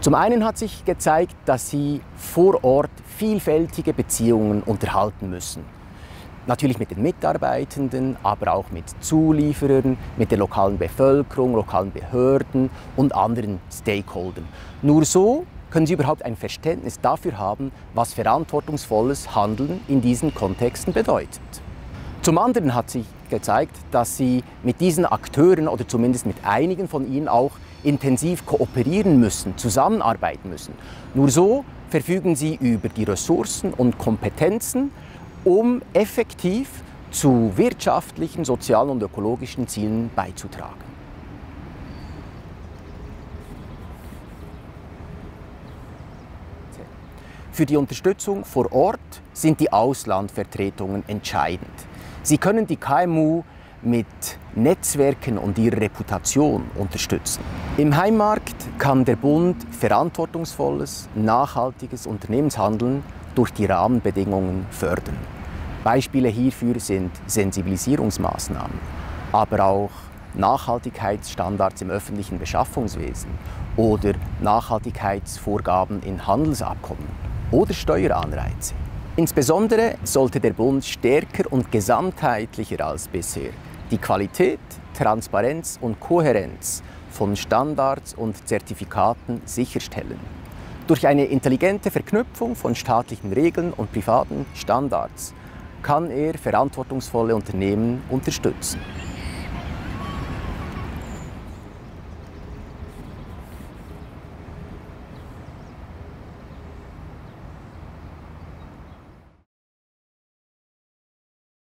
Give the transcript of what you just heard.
Zum einen hat sich gezeigt, dass sie vor Ort vielfältige Beziehungen unterhalten müssen. Natürlich mit den Mitarbeitenden, aber auch mit Zulieferern, mit der lokalen Bevölkerung, lokalen Behörden und anderen Stakeholdern. Nur so können sie überhaupt ein Verständnis dafür haben, was verantwortungsvolles Handeln in diesen Kontexten bedeutet. Zum anderen hat sich gezeigt, dass sie mit diesen Akteuren oder zumindest mit einigen von ihnen auch intensiv kooperieren müssen, zusammenarbeiten müssen. Nur so verfügen sie über die Ressourcen und Kompetenzen, um effektiv zu wirtschaftlichen, sozialen und ökologischen Zielen beizutragen. Für die Unterstützung vor Ort sind die Auslandvertretungen entscheidend. Sie können die KMU mit Netzwerken und ihrer Reputation unterstützen. Im Heimmarkt kann der Bund verantwortungsvolles, nachhaltiges Unternehmenshandeln durch die Rahmenbedingungen fördern. Beispiele hierfür sind Sensibilisierungsmaßnahmen, aber auch Nachhaltigkeitsstandards im öffentlichen Beschaffungswesen oder Nachhaltigkeitsvorgaben in Handelsabkommen oder Steueranreize. Insbesondere sollte der Bund stärker und gesamtheitlicher als bisher die Qualität, Transparenz und Kohärenz von Standards und Zertifikaten sicherstellen. Durch eine intelligente Verknüpfung von staatlichen Regeln und privaten Standards kann er verantwortungsvolle Unternehmen unterstützen.